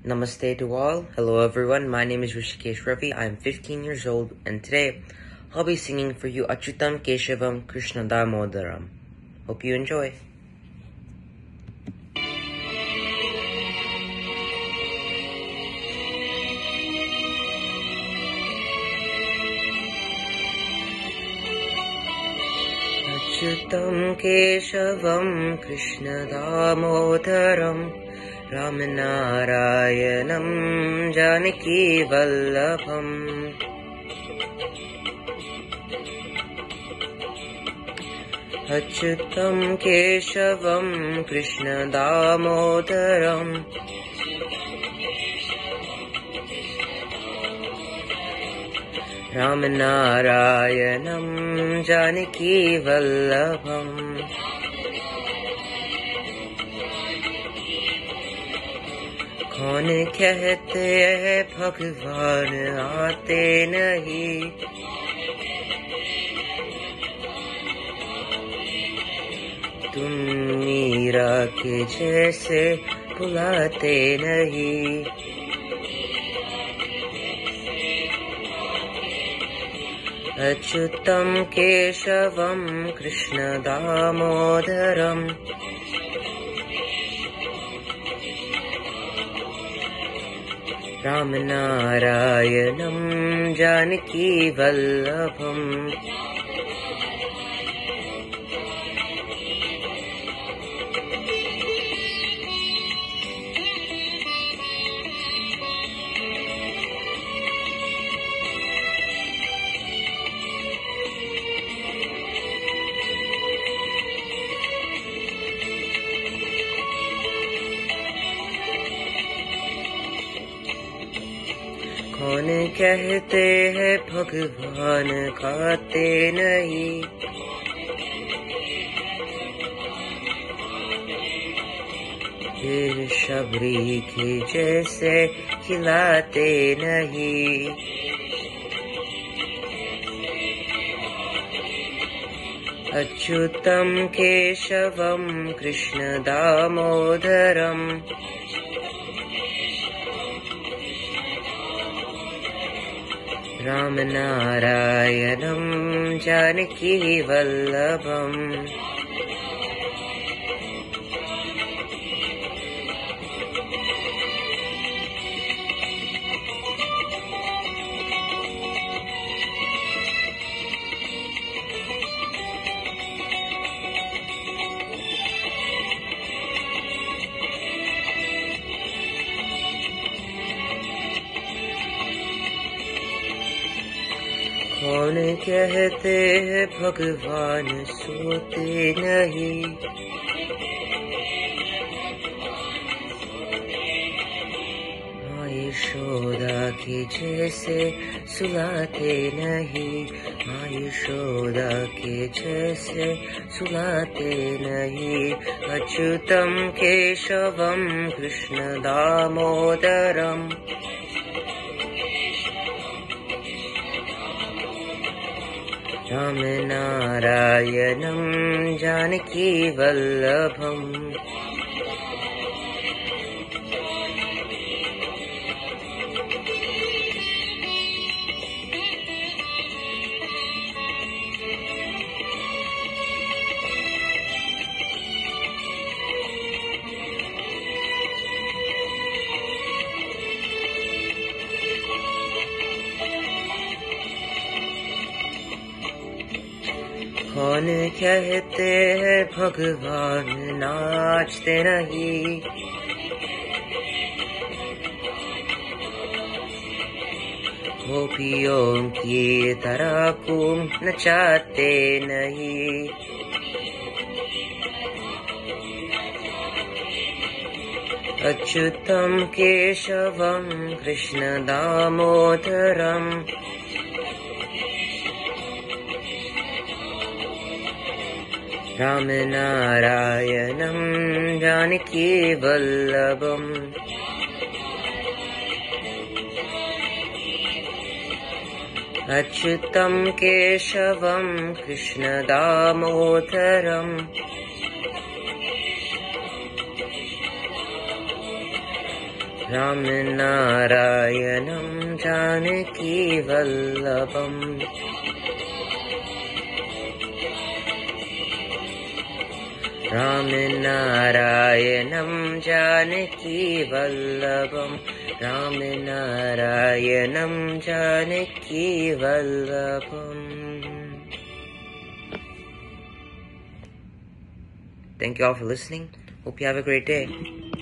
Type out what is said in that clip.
Namaste to all. Hello everyone. My name is Rishikesh Ravi. I am 15 years old and today I'll be singing for you Achyutam Keshavam Krishna Damodaram. Hope you enjoy. Achyutam Keshavam Krishna Damodaram Ramanarayanam Janaki Vallabham Achyutam Keshavam Krishna Damodaram Ramanarayanam Janaki Vallabham कौन कहते हैं भगवान आते नहीं तुम मीरा के जैसे बुलाते नहीं अच्युतम केशवम कृष्ण दामोदरम रामनारायणं जानकी वल्लभम् कौन कहते हैं भगवान खाते नहीं ये शबरी के जैसे खिलाते नहीं अच्युतम केशवम कृष्ण दामोदरम रामनारायणं जानकी वल्लभम् कौन कहते हैं भगवान सोते नहीं माँ यशोदा के जैसे सुलाते नहीं माँ यशोदा के जैसे सुलाते नहीं अच्युतम केशवम कृष्ण दामोदरम रामनारायणं जानकी वल्लभम् कौन कहते हैं भगवान नाचते नहीं गोपियों की तरह खूब नचाते नहीं अच्युतम केशवम कृष्ण दामोदरम रामनारायणं जानकी वल्लभम् अच्युतं केशवं Krishna दामोदरम् रामनारायणं जानकीवल्लभम् रामनारायणं जानकीवल्लभम् रामनारायणं जानकीवल्लभम्. Thank you all for listening. Hope you have a great day.